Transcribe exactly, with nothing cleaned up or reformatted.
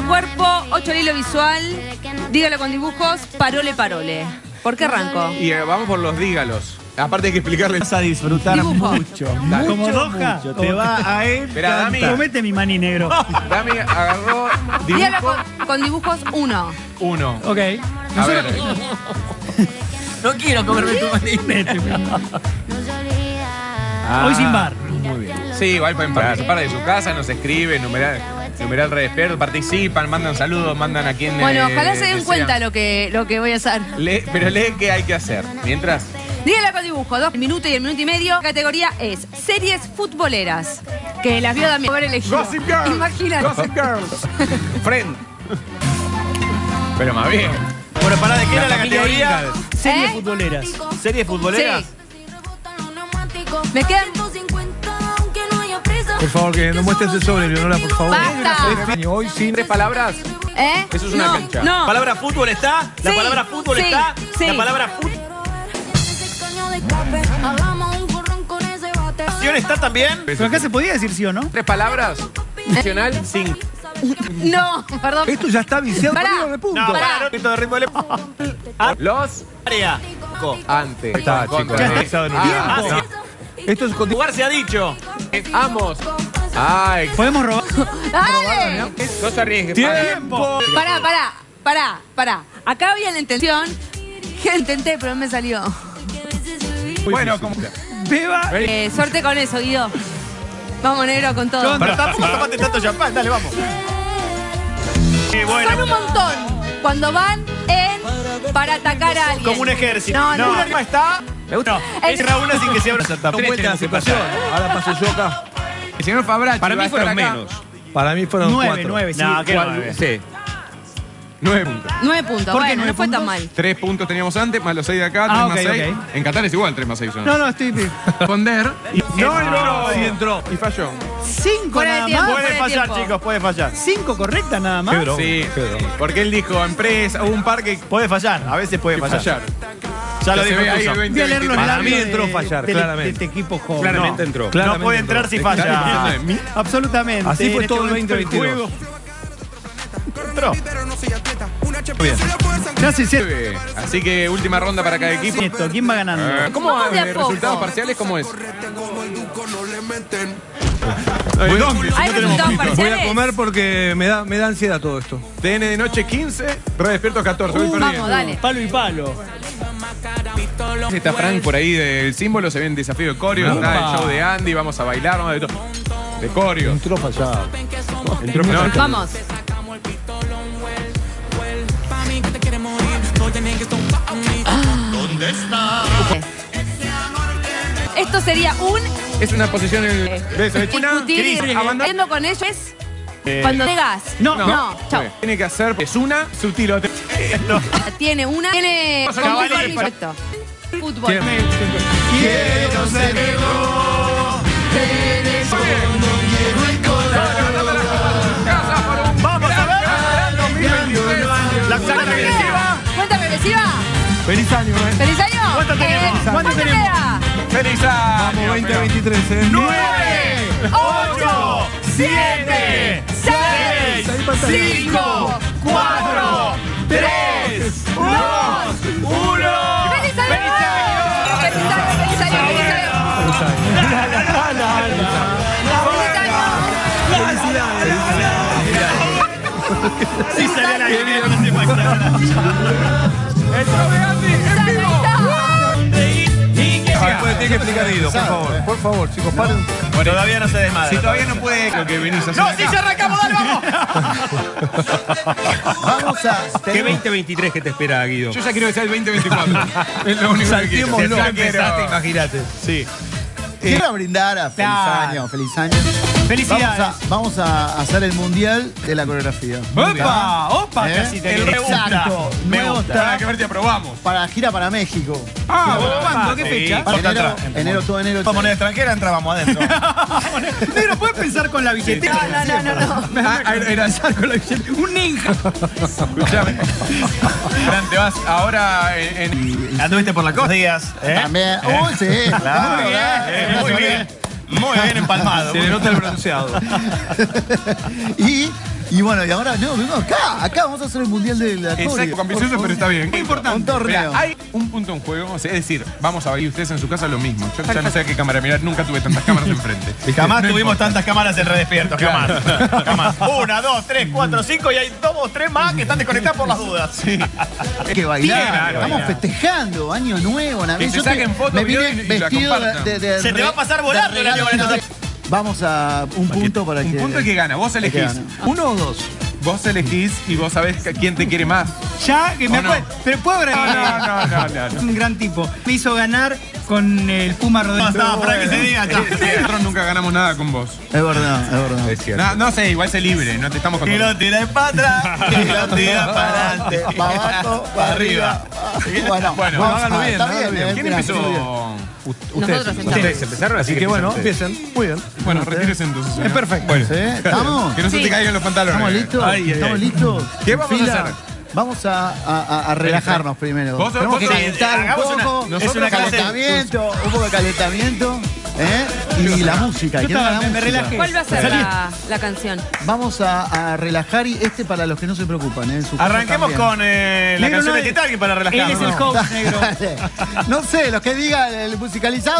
cuerpo, ocho al hilo visual, dígalo con dibujos, parole, parole. ¿Por qué arranco? Y eh, vamos por los dígalos. Aparte hay que explicarles. Vas a disfrutar Dibujo. mucho. Dale. Como Doja, te va a Espera, Dami. Comete mi maní negro. Dami agarró Dígalo dibujo con, con dibujos, uno. uno. Ok. A ver. No quiero comerme tu maní. Ah, Hoy sin bar. Muy bien. Sí, igual pueden participar de su casa, nos escriben, numeral, numeral Red Despierto, participan, mandan saludos, mandan a quien. Bueno, eh, ojalá se den desean. cuenta lo que, lo que voy a hacer. Lee- pero lee qué hay que hacer. Mientras. Dígalo con dibujo, dos minutos y el minuto y medio. La categoría es series futboleras. Que las vio también. Haber elegido. Gossip Girl. Imagínate. Gossip Girls. Friend. Pero más bien. Bueno, pará, ¿de qué era la familia categoría? Ingalls. Series ¿Eh? futboleras. ¿Series futboleras? Sí. Me quedan. Por favor, que no muestres el sobre, Leonora, por favor. Basta. Hoy sin... ¿Tres palabras? ¿Eh? Eso es una no, cancha. No. ¿Palabra fútbol está? ¿La Sí, palabra fútbol sí, está? sí. ¿La palabra fútbol está también? Pero acá se podía decir sí o no. ¿Tres palabras? Nacional, cinco. No, perdón. Esto ya está viciado Pará. conmigo de punto. No, Pará. pará, no, pito de ritmo de Los área. Co. antes. está, Contra. chicos. Ya está. Ah, Ah, no. sí. Esto es con... Jugar se ha dicho. Amos. Ay, Podemos robar. ¡Dale! no se arriesgue. ¡Tiempo! Pará, pará, pará, pará. Acá había la intención. Que intenté, pero no me salió. Bueno, como. Beba. Eh, suerte con eso, Guido. Vamos, negro, con todo. Pero tampoco tomaste tanto champán, dale, vamos. Sí, bueno. Son un montón. Cuando van en para atacar a alguien. Como un ejército. No, no. Una arma está. Me gusta. El- Es una sin que se abra esa tapa. Vuelta la situación. Ahora paso yo acá. El señor Fabracci. Para va a mí fueron estar acá. menos. Para mí fueron Nueve, cuatro. nueve, sí. No, ¿qué ¿Cuál? nueve? Sí. Nueve puntos. Nueve puntos. ¿Por qué Bueno, nueve no fue tan puntos? mal. Tres puntos teníamos antes, más los seis de acá, tres Ah, más ok, seis. ok. En Qatar es igual, tres más seis son. No, no, estoy. Responder. Y No, entró. no, sí entró. Y falló. Cinco Fuera de nada tiempo. más. Puede Fuera de fallar, tiempo. chicos, puede fallar. Cinco correctas nada más. Pedro. Sí, porque él dijo empresa, hubo un par que Puede fallar, a veces puede fallar. fallar. Ya lo Se dijo ve ahí Tuzo. el veinte Voy a leer los veintitrés. Para mí labios entró de- fallar, del- claramente. de este equipo joven. Claramente No. entró. No Claramente puede entró. entrar si ¿Estás diciendo falla. de mí? Absolutamente. Así fue En todo el momento veinte veintidós. Entró. Bien. Ya se cierra Nueve. Así que última ronda para cada equipo. esto. ¿Quién va ganando? Eh, ¿Cómo Vamos va? de a ¿De poco. resultados parciales cómo es? ¿Dónde? ¿Hay resultados Voy a parciales? comer porque me da, me da ansiedad todo esto. T N de noche quince, Red Despierto catorce. Voy Uh, perdiendo. vamos, dale. Palo y palo. Está Frank por ahí del símbolo, se ve en desafío de coreo, está el Opa. show de Andy, vamos a bailar, vamos de todo. De coreo. Entró fallado. Entró no, Vamos. ¿Dónde está? Esto sería un es una posición en el beso. Es una discutir. crisis. Abandono. Yendo con ellos es cuando llegas. No, No, chao. Tiene que hacer, es una, sutil. otra. Tiene una. Tiene. Vamos a con cabalí. uniforme perfecto. Fútbol. Quiero ser Vamos a ver. La cuenta regresiva. ¿Cuenta regresiva? Feliz año, eh. ¿Feliz año? ¿Cuánto tenemos? Eh, ¿Cuánto ¿Cuánto tenemos? queda? ¡Feliz año! Vamos, veinte veintitrés, eh. nueve, ocho, siete, seis, cinco, cuatro, tres, dos, uno. ¡Feliz año! ¡Feliz año! ¡Feliz año! ¡Feliz año! Sí, sale la idea, no se imagina. ¡Esto de Andy en vivo! Después tiene que explicar Guido, por favor. Por favor, chicos, paren. Todavía no se desmadra. Si todavía no puede lo que venís a hacer No, acá. sí, ya arrancamos, dale, vamos. Vamos a. ¿Qué veinte veintitrés que te espera, Guido? Yo ya quiero que sea el veinte veinticuatro. Es lo único que quiero. Saltémoslo. Ya quiero- Empezaste, imagínate. Sí. Quiero brindar a feliz Claro. año, feliz año. Felicidades. Vamos a, vamos a hacer el mundial de la coreografía. ¡Opa! ¡Opa! ¿Eh? Casi te El me gusta. exacto. Me Nuevo gusta. Para que ver si aprobamos. Para la gira para México. Ah, ¿cuándo? ¿Qué fecha? Para enero, enero, todo enero. Como moneda extranjera, entrábamos adentro. Negro, ¿puedes pensar con la billetera? No, no, no, no. Ah, era Pensar con la billetera. Un ninja. Escuchame. Fran, te vas ahora en. en- Anduviste por la costa. Días, ¿eh? También. Uy, sí. Claro. Muy bien. Eh, Muy bien. Muy bien empalmado. Se le nota el bronceado. Y Y bueno, y ahora, no, vengo acá, acá vamos a hacer el mundial de la Exacto, coreo. ambicioso, pero está bien. Muy importante. Un torneo. Mirá, hay un punto en juego, o sea, es decir, vamos a ver, y ustedes en su casa lo mismo. Yo ya no sé a qué cámara mirar, nunca tuve tantas cámaras enfrente. Jamás No tuvimos importa. tantas cámaras en Redespierto, jamás. Jamás. Una, dos, tres, cuatro, cinco y hay dos o tres más que están desconectadas por las dudas. Sí. Hay que bailar, Claro, estamos bailar. festejando, año nuevo, Navidad. Que se Yo te- saquen fotos, me vine videos y- y la vestido compartan. de, de- de Se te va a pasar volando de el año regalo. con esto. Vamos a un punto para Un que... punto el que gana, vos el que elegís. gana. ¿Uno o dos? Vos elegís y vos sabés que- quién te quiere más. Ya, que me ¿O no? acuerdo. Pero puedo No, agregar. no, no, no, no. Es un gran tipo. Me hizo ganar con el Puma Rodríguez. Basta, para que se diga. ya. Nosotros nunca ganamos nada con vos. Es verdad, es verdad. Es cierto. No, no sé, igual sé libre, no te estamos Y contando. lo tira para atrás, y lo tira para adelante. Para abajo, para arriba. Bueno, Bueno, vamos, háganlo bien, está háganlo bien. eh, ¿Quién mira, empezó? muy bien. Nosotros empezamos. Ustedes empezaron, así que bueno, empiecen. Muy bien. Bueno, retírese entonces. Es perfecto. Bueno, ¿Sí? ¿Estamos? que no se Sí. te caigan los pantalones. ¿Estamos listos? Ay, ay, ¿Estamos ay. listos? ¿Qué vamos a Fila. hacer? Vamos a, a- a relajarnos primero. Vos- Tenemos vos- que sí, calentar un hagamos una- poco. es Es una un clase- calentamiento, un poco de calentamiento. ¿eh? Y la música. Yo ¿quieren estaba- la me- me música? relajé. ¿Cuál va a ser Salí. la, la canción? Vamos a, a relajar y este para los que no se preocupan. ¿eh? En su casa Arranquemos también. con eh, la Negro, canción no, de Titanic para Él relajarnos. es el ¿no? host, negro. No sé, los que digan el musicalizado.